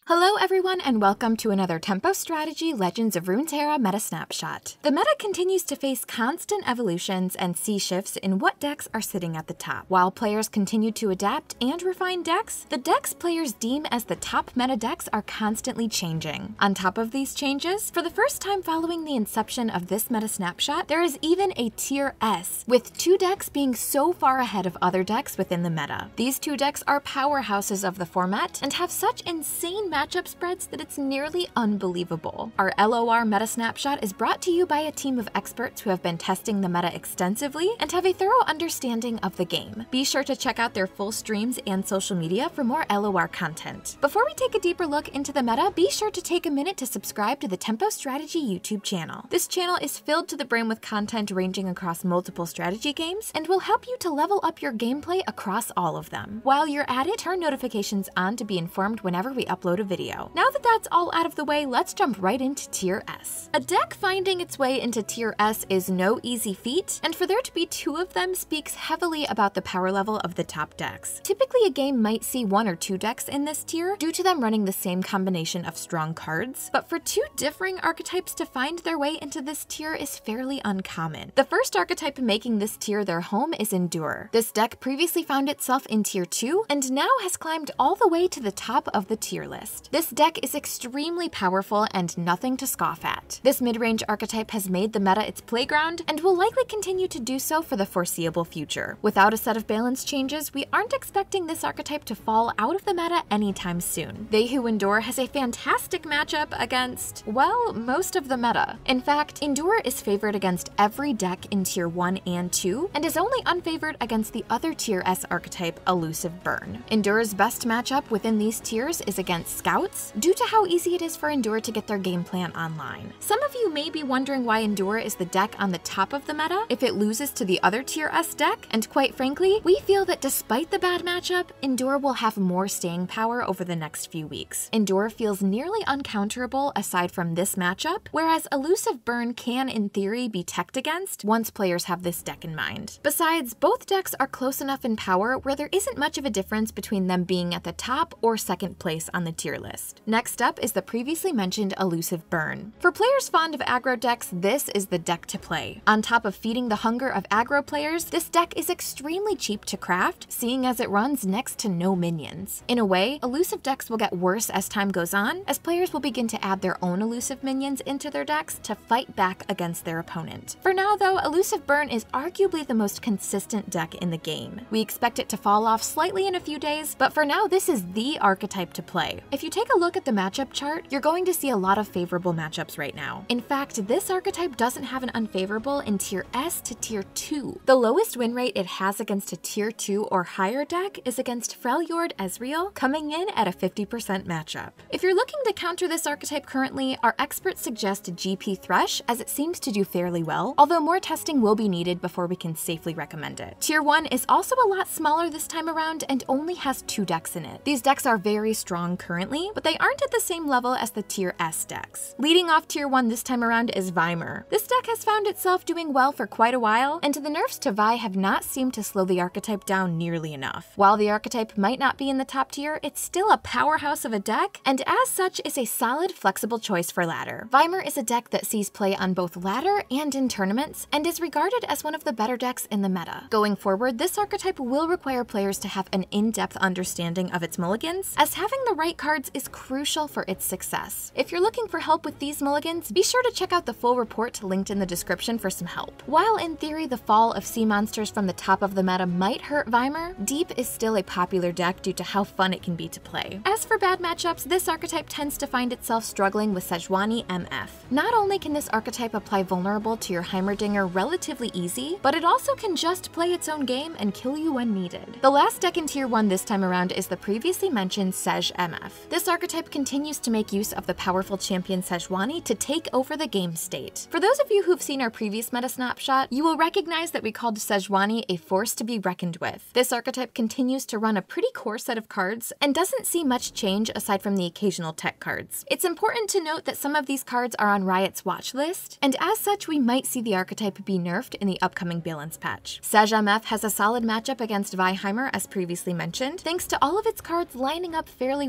Hello everyone and welcome to another Tempo Strategy Legends of Runeterra meta snapshot. The meta continues to face constant evolutions and see shifts in what decks are sitting at the top. While players continue to adapt and refine decks, the decks players deem as the top meta decks are constantly changing. On top of these changes, for the first time following the inception of this meta snapshot, there is even a tier S, with two decks being so far ahead of other decks within the meta. These two decks are powerhouses of the format and have such insane matchup spreads that it's nearly unbelievable. Our LOR meta snapshot is brought to you by a team of experts who have been testing the meta extensively and have a thorough understanding of the game. Be sure to check out their full streams and social media for more LOR content. Before we take a deeper look into the meta, be sure to take a minute to subscribe to the Tempo Strategy YouTube channel. This channel is filled to the brim with content ranging across multiple strategy games and will help you to level up your gameplay across all of them. While you're at it, turn notifications on to be informed whenever we upload a video. Now that that's all out of the way, let's jump right into Tier S. A deck finding its way into Tier S is no easy feat, and for there to be two of them speaks heavily about the power level of the top decks. Typically, a game might see one or two decks in this tier due to them running the same combination of strong cards, but for two differing archetypes to find their way into this tier is fairly uncommon. The first archetype making this tier their home is Endure. This deck previously found itself in Tier 2 and now has climbed all the way to the top of the tier list. This deck is extremely powerful and nothing to scoff at. This mid-range archetype has made the meta its playground and will likely continue to do so for the foreseeable future. Without a set of balance changes, we aren't expecting this archetype to fall out of the meta anytime soon. They Who Endure has a fantastic matchup against, well, most of the meta. In fact, Endure is favored against every deck in Tier 1 and 2 and is only unfavored against the other Tier S archetype, Elusive Burn. Endure's best matchup within these tiers is against Scouts, due to how easy it is for Endure to get their game plan online. Some of you may be wondering why Endure is the deck on the top of the meta if it loses to the other Tier S deck, and quite frankly, we feel that despite the bad matchup, Endure will have more staying power over the next few weeks. Endure feels nearly uncounterable aside from this matchup, whereas Elusive Burn can in theory be teched against once players have this deck in mind. Besides, both decks are close enough in power where there isn't much of a difference between them being at the top or second place on the tier list. Next up is the previously mentioned Elusive Burn. For players fond of aggro decks, this is the deck to play. On top of feeding the hunger of aggro players, this deck is extremely cheap to craft, seeing as it runs next to no minions. In a way, elusive decks will get worse as time goes on, as players will begin to add their own elusive minions into their decks to fight back against their opponent. For now though, Elusive Burn is arguably the most consistent deck in the game. We expect it to fall off slightly in a few days, but for now this is the archetype to play. If you take a look at the matchup chart, you're going to see a lot of favorable matchups right now. In fact, this archetype doesn't have an unfavorable in Tier S to Tier 2. The lowest win rate it has against a Tier 2 or higher deck is against Freljord Ezreal, coming in at a 50% matchup. If you're looking to counter this archetype currently, our experts suggest GP Thresh, as it seems to do fairly well, although more testing will be needed before we can safely recommend it. Tier 1 is also a lot smaller this time around and only has two decks in it. These decks are very strong currently, but they aren't at the same level as the Tier S decks. Leading off Tier 1 this time around is Weimar. This deck has found itself doing well for quite a while, and the nerfs to Vi have not seemed to slow the archetype down nearly enough. While the archetype might not be in the top tier, it's still a powerhouse of a deck, and as such is a solid, flexible choice for ladder. Weimar is a deck that sees play on both ladder and in tournaments, and is regarded as one of the better decks in the meta. Going forward, this archetype will require players to have an in-depth understanding of its mulligans, as having the right cards is crucial for its success. If you're looking for help with these mulligans, be sure to check out the full report linked in the description for some help. While in theory the fall of sea monsters from the top of the meta might hurt Weimar, Deep is still a popular deck due to how fun it can be to play. As for bad matchups, this archetype tends to find itself struggling with Sejuani MF. Not only can this archetype apply vulnerable to your Heimerdinger relatively easy, but it also can just play its own game and kill you when needed. The last deck in Tier 1 this time around is the previously mentioned Sej MF. This archetype continues to make use of the powerful champion Sejuani to take over the game state. For those of you who've seen our previous meta snapshot, you will recognize that we called Sejuani a force to be reckoned with. This archetype continues to run a pretty core set of cards and doesn't see much change aside from the occasional tech cards. It's important to note that some of these cards are on Riot's watch list, and as such we might see the archetype be nerfed in the upcoming balance patch. Sej MF has a solid matchup against Viheimer as previously mentioned, thanks to all of its cards lining up fairly well against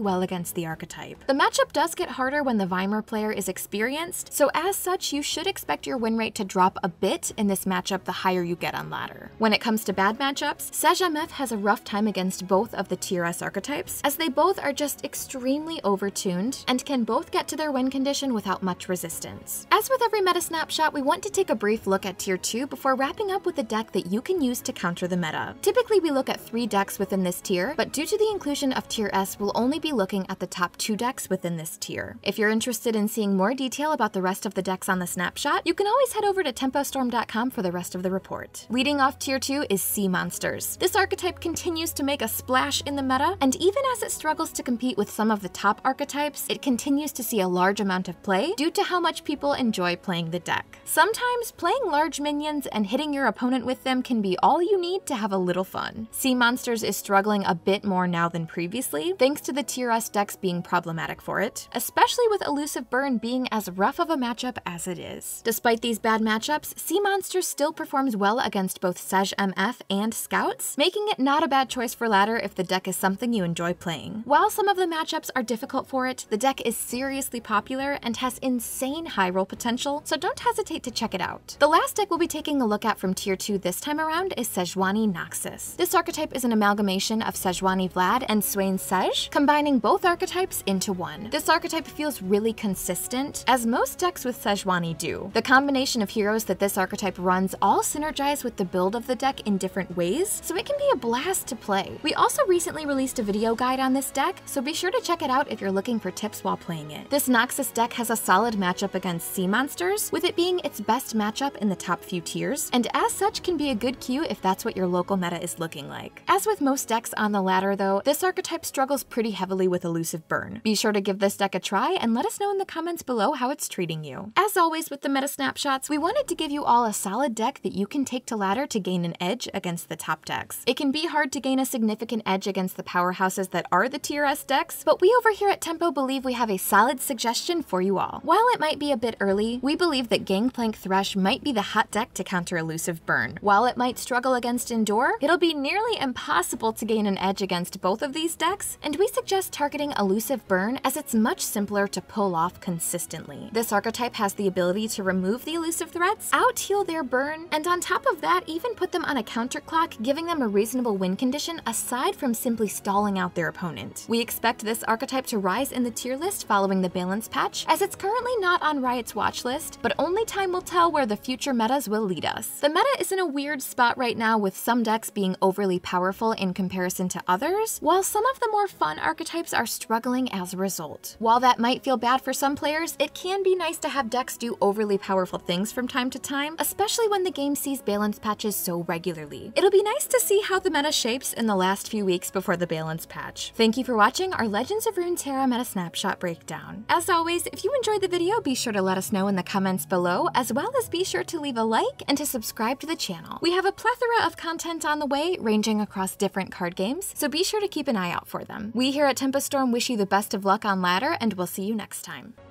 against the archetype. The matchup does get harder when the Weimar player is experienced, so as such, you should expect your win rate to drop a bit in this matchup the higher you get on ladder. When it comes to bad matchups, SageMF has a rough time against both of the Tier S archetypes, as they both are just extremely overtuned and can both get to their win condition without much resistance. As with every meta snapshot, we want to take a brief look at Tier 2 before wrapping up with a deck that you can use to counter the meta. Typically, we look at 3 decks within this tier, but due to the inclusion of Tier S, we'll only be looking at the top 2 decks within this tier. If you're interested in seeing more detail about the rest of the decks on the snapshot, you can always head over to tempostorm.com for the rest of the report. Leading off Tier 2 is Sea Monsters. This archetype continues to make a splash in the meta, and even as it struggles to compete with some of the top archetypes, it continues to see a large amount of play due to how much people enjoy playing the deck. Sometimes playing large minions and hitting your opponent with them can be all you need to have a little fun. Sea Monsters is struggling a bit more now than previously, thanks to the Tier S decks being problematic for it, especially with Elusive Burn being as rough of a matchup as it is. Despite these bad matchups, Sea Monsters still performs well against both SageMF and Scouts, making it not a bad choice for ladder if the deck is something you enjoy playing. While some of the matchups are difficult for it, the deck is seriously popular and has insane high roll potential, so don't hesitate to check it out. The last deck we'll be taking a look at from Tier 2 this time around is Sejuani Noxus. This archetype is an amalgamation of Sejuani Vlad and Swain Sej, combining both archetypes into one. This archetype feels really consistent, as most decks with Sejuani do. The combination of heroes that this archetype runs all synergize with the build of the deck in different ways, so it can be a blast to play. We also recently released a video guide on this deck, so be sure to check it out if you're looking for tips while playing it. This Noxus deck has a solid matchup against Sea Monsters, with it being its best matchup in the top few tiers, and as such can be a good cue if that's what your local meta is looking like. As with most decks on the ladder though, this archetype struggles pretty heavily with Elusive Burn. Be sure to give this deck a try and let us know in the comments below how it's treating you. As always with the meta snapshots, we wanted to give you all a solid deck that you can take to ladder to gain an edge against the top decks. It can be hard to gain a significant edge against the powerhouses that are the Tier S decks, but we over here at Tempo believe we have a solid suggestion for you all. While it might be a bit early, we believe that Gangplank Thresh might be the hot deck to counter Elusive Burn. While it might struggle against Endure, it'll be nearly impossible to gain an edge against both of these decks, and we suggest targeting Elusive Burn as it's much simpler to pull off consistently. This archetype has the ability to remove the elusive threats, out-heal their burn, and on top of that, even put them on a counter clock, giving them a reasonable win condition aside from simply stalling out their opponent. We expect this archetype to rise in the tier list following the balance patch, as it's currently not on Riot's watch list, but only time will tell where the future metas will lead us. The meta is in a weird spot right now, with some decks being overly powerful in comparison to others, while some of the more fun archetypes are struggling as a result. While that might feel bad for some players, it can be nice to have decks do overly powerful things from time to time, especially when the game sees balance patches so regularly. It'll be nice to see how the meta shapes in the last few weeks before the balance patch. Thank you for watching our Legends of Runeterra meta snapshot breakdown. As always, if you enjoyed the video, be sure to let us know in the comments below, as well as be sure to leave a like and to subscribe to the channel. We have a plethora of content on the way, ranging across different card games, so be sure to keep an eye out for them. We here at Tempo Storm wish you the best of luck on ladder, and we'll see you next time.